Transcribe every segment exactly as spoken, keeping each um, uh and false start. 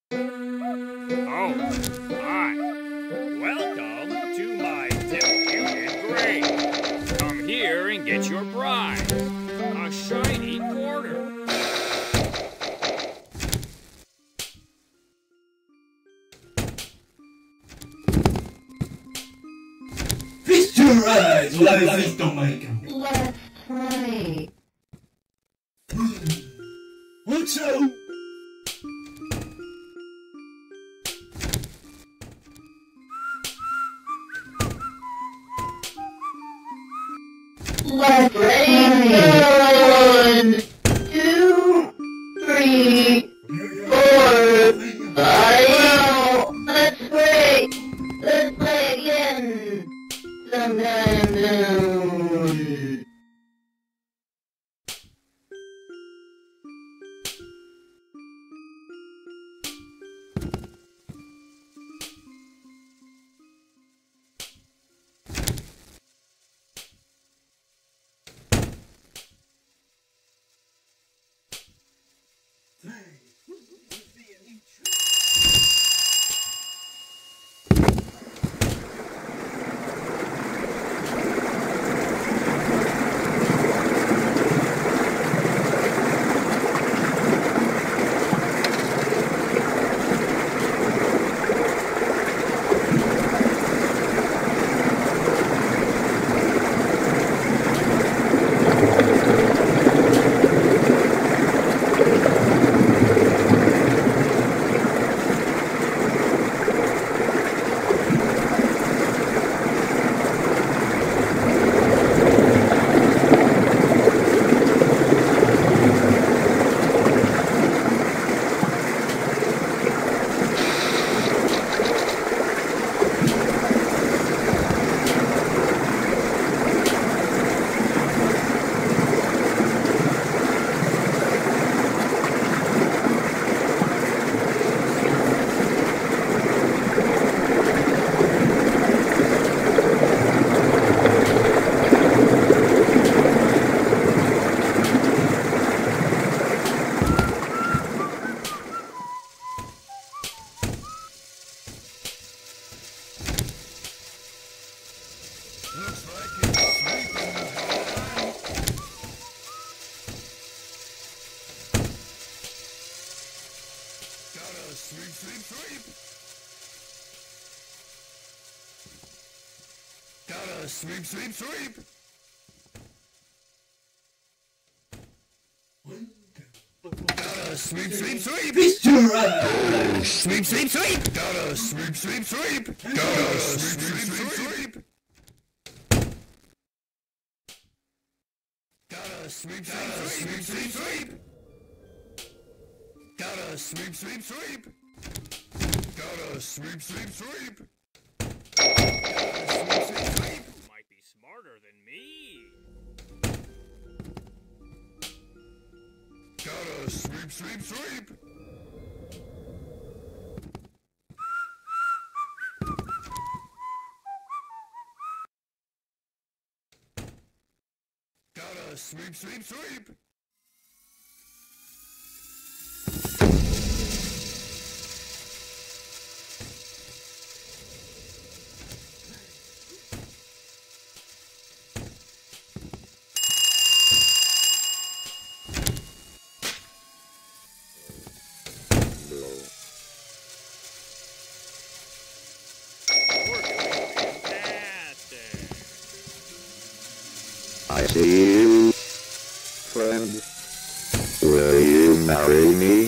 Oh, hi. Welcome to my Disputed Grave. Come here and get your prize. A shiny quarter. Feast your eyes while I feast on my camp. Let's play. What's up? Let's play. One, two, three, four, five. Let's play. Let's play again. Sometime soon. Sweep, sweep, sweep! Gotta sweep, sweep, sweep! Gotta sweep, sweep, sweep! Feast your eyes! Sweep, sweep, sweep! Gotta sweep, sweep, sweep! Gotta sweep, sweep, sweep! Gotta sweep, sweep, sweep, sweep! Gotta sweep, sweep, sweep! Gotta sweep, sweep, sweep! Gotta sweep, sweep, sweep! You might be smarter than me. Gotta sweep, sweep, sweep! Gotta sweep, sweep, sweep! You're doing fantastic. I see you, friend. Will you marry me?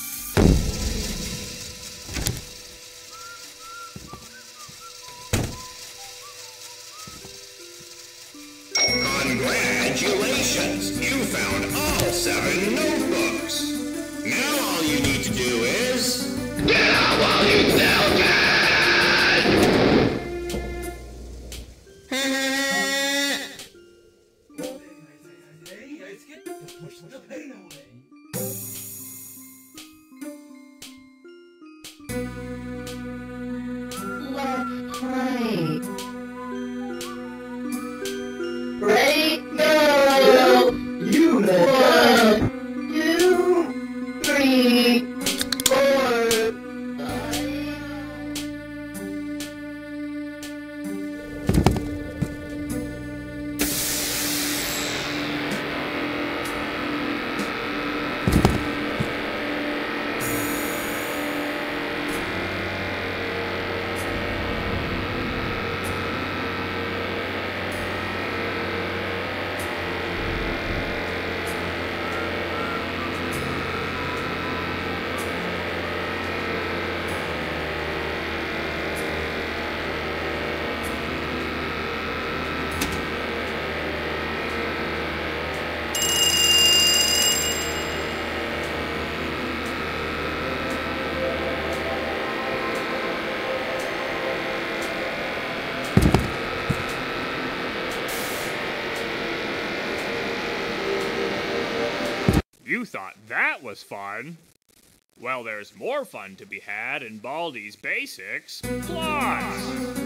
Congratulations! You found all seven notebooks! Now all you need to do is... Get out while you still can! Push the pain away. Let's play. Ready, go! You One, two, three, four, You thought that was fun? Well, there's more fun to be had in Baldi's Basics Plus!